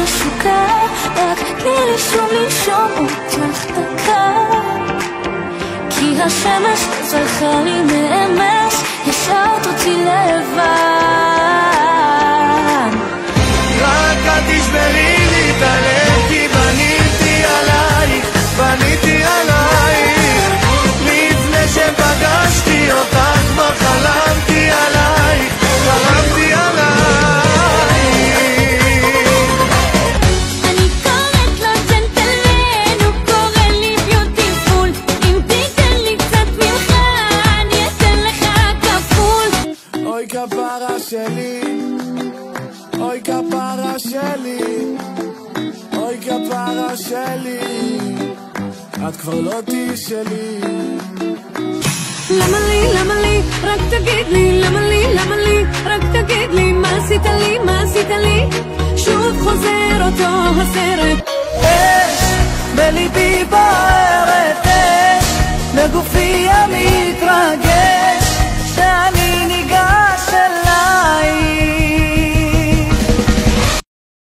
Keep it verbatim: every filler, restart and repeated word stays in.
משוקע, רק תני לי שוב לנשום אותך דקה, כי השמש זרחה לי מאמש, השארת אותי לבד. רק את תשברי לי את הלב, כי בניתי עלייך, בניתי עלייך, לפני שפגשתי אותך כבר חלמתי עלייך, חלמתי עלייך. אני קוראת לו ג'נטלמן, הוא קורא לי ביוטיפול, אם תיתן לי קצת ממך אני אתן לך כפול. אוי כפרה שלי, אוי כפרה שלי, אוי כפרה שלי, את כבר לא תהיי שלי. למה לי, למה לי, רק תגיד לי, למה לי, למה לי, רק תגיד לי, מה עשית לי, מה עשית לי, שוב חוזר אותו הסרט. אש בליבי בוער